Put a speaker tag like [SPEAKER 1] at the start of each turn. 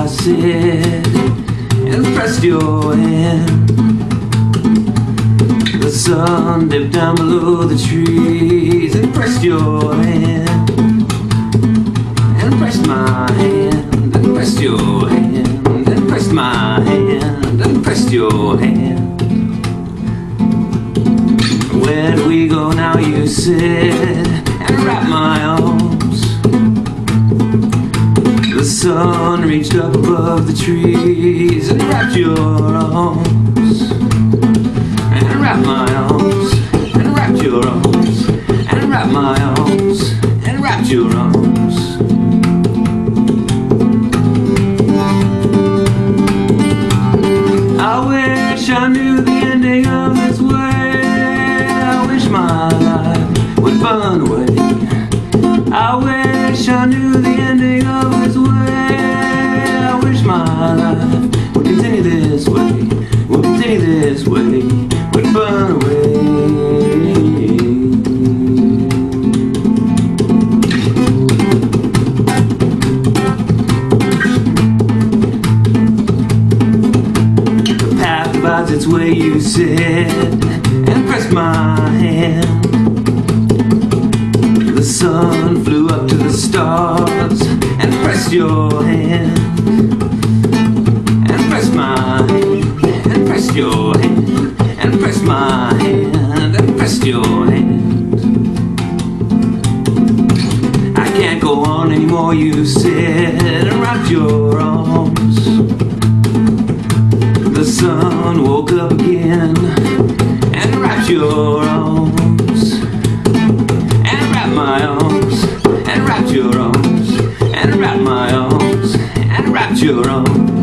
[SPEAKER 1] said and pressed your hand. The sun dipped down below the trees and pressed your hand, and pressed my hand, and pressed your hand, and pressed my hand, and pressed your hand. Where do we go now, you said, and wrapped my arms. The sun reached up above the trees and wrapped your arms, and wrapped my arms, and wrapped your arms, and wrapped my arms, and wrapped your arms. I wish I knew the ending of this way. I wish my life would burn away. I wish I knew the ending of this way. I wish my life would continue this way, would continue this way, would burn away. The path divides its way, you said, and pressed my hand. The sun flew up to the stars and pressed your hand, and pressed my hand, and pressed your hand, and pressed my hand, and pressed your hand. I can't go on anymore, you said, and wrapped your arms. The sun woke up again and wrapped your arms, and wrapped my arms, and wrapped your arms, and wrapped my arms, and wrapped your arms.